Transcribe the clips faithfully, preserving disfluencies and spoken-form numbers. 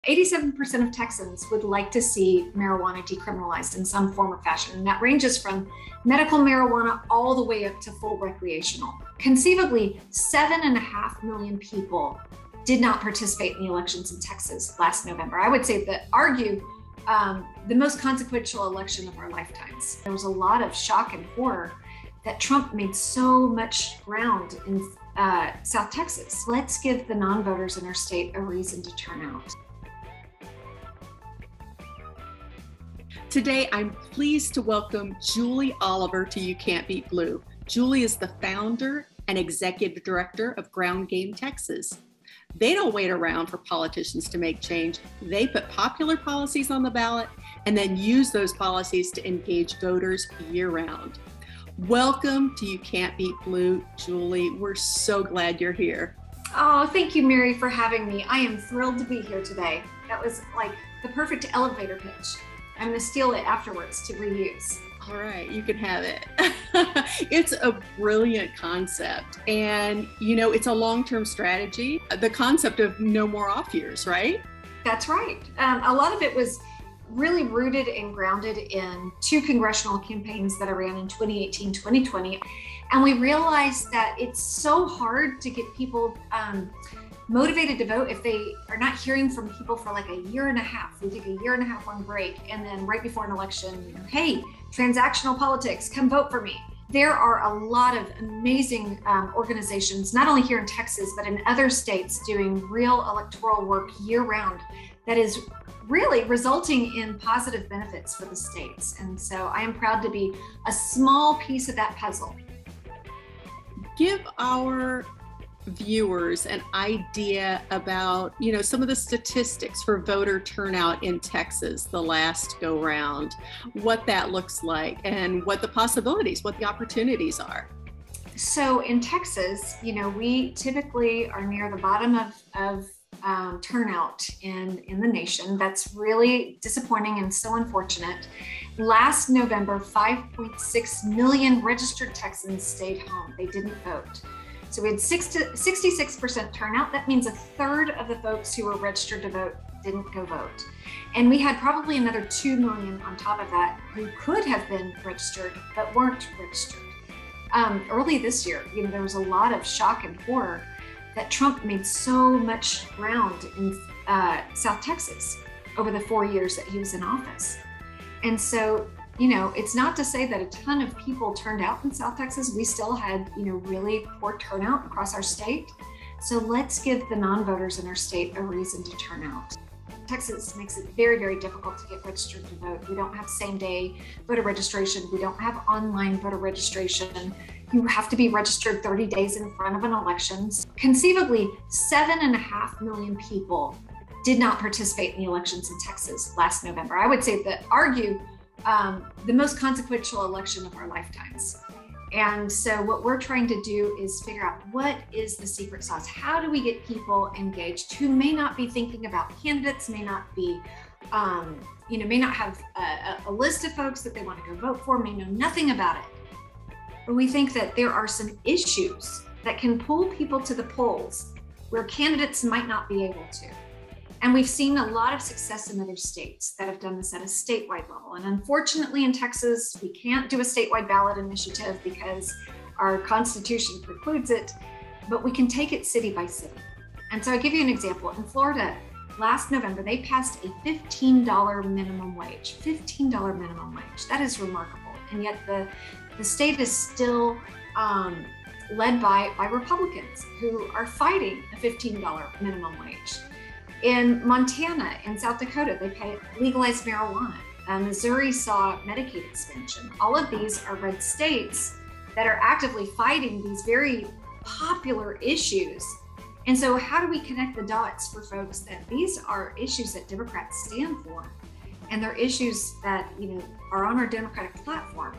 eighty-seven percent of Texans would like to see marijuana decriminalized in some form or fashion, and that ranges from medical marijuana all the way up to full recreational. Conceivably, seven and a half million people did not participate in the elections in Texas last November. I would say that argue um, the most consequential election of our lifetimes. There was a lot of shock and horror that Trump made so much ground in uh, South Texas. Let's give the non-voters in our state a reason to turn out. Today, I'm pleased to welcome Julie Oliver to You Can't Beat Blue. Julie is the founder and executive director of Ground Game Texas. They don't wait around for politicians to make change. They put popular policies on the ballot and then use those policies to engage voters year-round. Welcome to You Can't Beat Blue, Julie. We're so glad you're here. Oh, thank you, Mary, for having me. I am thrilled to be here today. That was like the perfect elevator pitch. I'm going to steal it afterwards to reuse. All right, you can have it. It's a brilliant concept. And, you know, it's a long-term strategy. The concept of no more off years, right? That's right. Um, a lot of it was really rooted and grounded in two congressional campaigns that I ran in twenty eighteen, twenty twenty. And we realized that it's so hard to get people um, motivated to vote if they are not hearing from people for like a year and a half. We take a year and a half long break, and then right before an election, you know, hey, transactional politics, come vote for me. There are a lot of amazing um, organizations, not only here in Texas, but in other states doing real electoral work year round that is really resulting in positive benefits for the states. And so I am proud to be a small piece of that puzzle. Give our viewers an idea about, you know, some of the statistics for voter turnout in Texas the last go round, what that looks like and what the possibilities, what the opportunities are. So in Texas, you know, we typically are near the bottom of, of um, turnout in, in the nation. That's really disappointing and so unfortunate. Last November, five point six million registered Texans stayed home. They didn't vote. So we had sixty-six percent turnout. That means a third of the folks who were registered to vote didn't go vote. And we had probably another two million on top of that who could have been registered but weren't registered. Um, early this year, you know, there was a lot of shock and horror that Trump made so much ground in uh, South Texas over the four years that he was in office. And so, you know, it's not to say that a ton of people turned out in South Texas. We still had, you know, really poor turnout across our state. So let's give the non-voters in our state a reason to turn out. Texas makes it very, very difficult to get registered to vote. We don't have same-day voter registration. We don't have online voter registration. You have to be registered thirty days in front of an election. Conceivably, seven and a half million people did not participate in the elections in Texas last November. I would say that argue Um, the most consequential election of our lifetimes. And so what we're trying to do is figure out what is the secret sauce? How do we get people engaged who may not be thinking about candidates, may not be, um, you know, may not have a, a list of folks that they want to go vote for, may know nothing about it. But we think that there are some issues that can pull people to the polls where candidates might not be able to. And we've seen a lot of success in other states that have done this at a statewide level. And unfortunately in Texas, we can't do a statewide ballot initiative because our Constitution precludes it, but we can take it city by city. And so I'll give you an example. In Florida, last November, they passed a fifteen dollar minimum wage, fifteen dollar minimum wage. That is remarkable. And yet the, the state is still um, led by, by Republicans who are fighting a fifteen dollar minimum wage. In Montana and South Dakota, they legalized marijuana. Uh, Missouri saw Medicaid expansion. All of these are red states that are actively fighting these very popular issues. And so how do we connect the dots for folks that these are issues that Democrats stand for, and they're issues that, you know, are on our Democratic platform,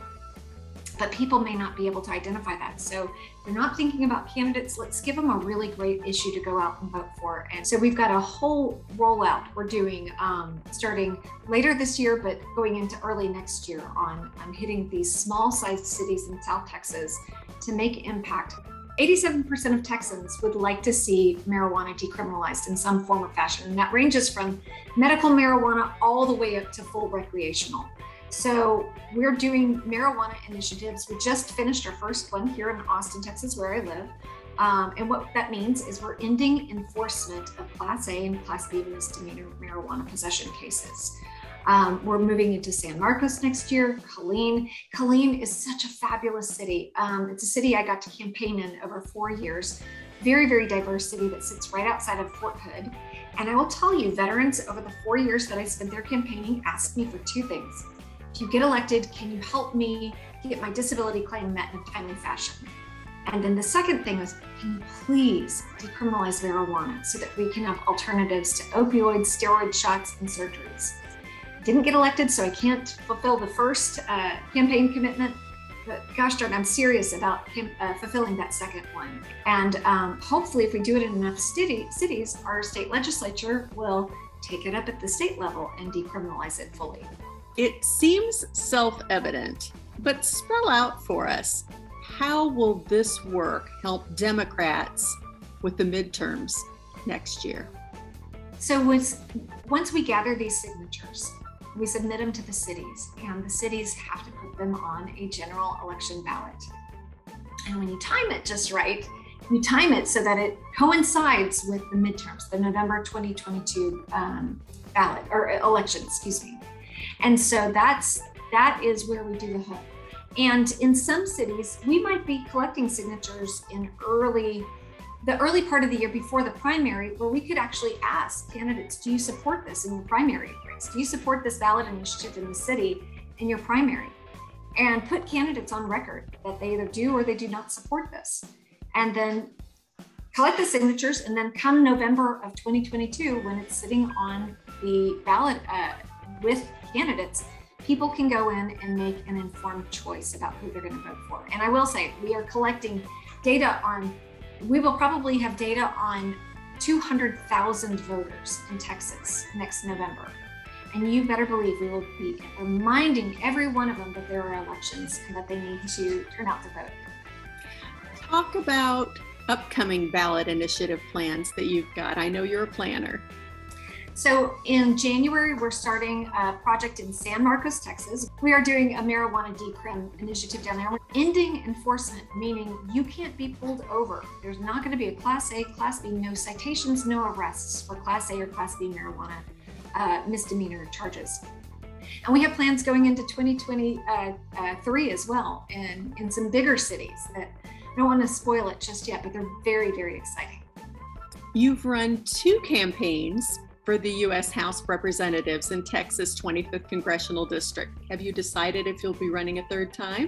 but people may not be able to identify that. So they're not thinking about candidates. Let's give them a really great issue to go out and vote for. And so we've got a whole rollout we're doing um, starting later this year, but going into early next year on, on hitting these small sized cities in South Texas to make impact. eighty-seven percent of Texans would like to see marijuana decriminalized in some form or fashion. And that ranges from medical marijuana all the way up to full recreational. So we're doing marijuana initiatives. We just finished our first one here in Austin, Texas, where I live. Um, and what that means is we're ending enforcement of Class A and Class B misdemeanor marijuana possession cases. Um, we're moving into San Marcos next year, Killeen. Killeen is such a fabulous city. Um, it's a city I got to campaign in over four years. Very, very diverse city that sits right outside of Fort Hood. And I will tell you, veterans over the four years that I spent there campaigning asked me for two things. If you get elected, can you help me get my disability claim met in a timely fashion? And then the second thing is, can you please decriminalize marijuana so that we can have alternatives to opioids, steroid shots, and surgeries? Didn't get elected, so I can't fulfill the first uh, campaign commitment, but gosh darn, I'm serious about uh, fulfilling that second one. And um, hopefully if we do it in enough city, cities, our state legislature will take it up at the state level and decriminalize it fully. It seems self-evident, but spell out for us, how will this work help Democrats with the midterms next year? So once, once we gather these signatures, we submit them to the cities, and the cities have to put them on a general election ballot. And when you time it just right, you time it so that it coincides with the midterms, the November twenty twenty-two um, ballot or election, excuse me. And so that's that is where we do the hook. And in some cities, we might be collecting signatures in early, the early part of the year before the primary, where we could actually ask candidates, do you support this in your primary race? Do you support this ballot initiative in the city in your primary? And put candidates on record that they either do or they do not support this. And then collect the signatures, and then come November of twenty twenty-two, when it's sitting on the ballot uh, with candidates, people can go in and make an informed choice about who they're going to vote for. And I will say, we are collecting data on, we will probably have data on two hundred thousand voters in Texas next November. And you better believe we will be reminding every one of them that there are elections and that they need to turn out to vote. Talk about upcoming ballot initiative plans that you've got. I know you're a planner. So in January, we're starting a project in San Marcos, Texas. We are doing a marijuana decrim initiative down there. We're ending enforcement, meaning you can't be pulled over. There's not going to be a Class A, Class B, no citations, no arrests for Class A or Class B marijuana uh, misdemeanor charges. And we have plans going into twenty twenty-three as well, in, in some bigger cities that I don't want to spoil it just yet, but they're very, very exciting. You've run two campaigns for the U S House of Representatives in Texas twenty-fifth Congressional District. Have you decided if you'll be running a third time?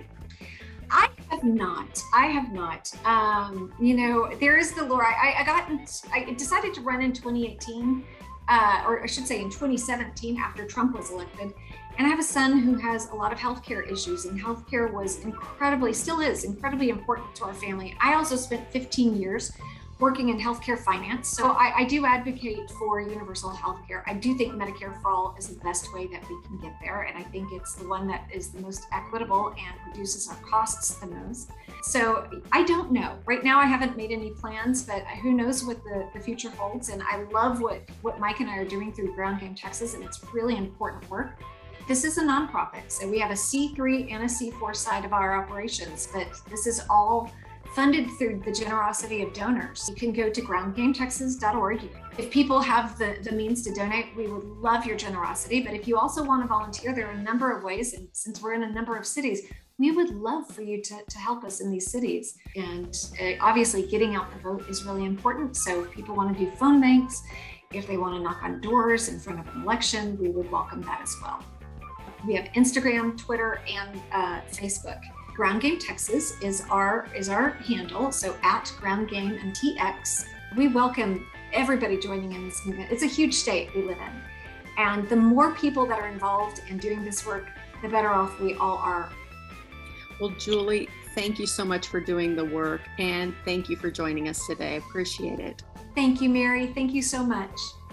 I have not. I have not. Um, you know, there is the lure. I, I got. I decided to run in twenty eighteen, uh, or I should say in twenty seventeen, after Trump was elected. And I have a son who has a lot of healthcare issues, and healthcare was incredibly, still is incredibly important to our family. I also spent fifteen years working in healthcare finance. So I, I do advocate for universal healthcare. I do think Medicare for all is the best way that we can get there. And I think it's the one that is the most equitable and reduces our costs the most. So I don't know. Right now, I haven't made any plans, but who knows what the, the future holds. And I love what, what Mike and I are doing through Ground Game Texas, and it's really important work. This is a nonprofit, so we have a C three and a C four side of our operations, but this is all funded through the generosity of donors. You can go to ground game texas dot org. If people have the, the means to donate, we would love your generosity. But if you also want to volunteer, there are a number of ways. And since we're in a number of cities, we would love for you to, to help us in these cities. And uh, obviously getting out the vote is really important. So if people want to do phone banks, if they want to knock on doors in front of an election, we would welcome that as well. We have Instagram, Twitter, and uh, Facebook. Ground Game Texas is our is our handle, so at Ground Game and T X. We welcome everybody joining in this movement. It's a huge state we live in. And the more people that are involved in doing this work, the better off we all are. Well, Julie, thank you so much for doing the work, and thank you for joining us today. I appreciate it. Thank you, Mary. Thank you so much.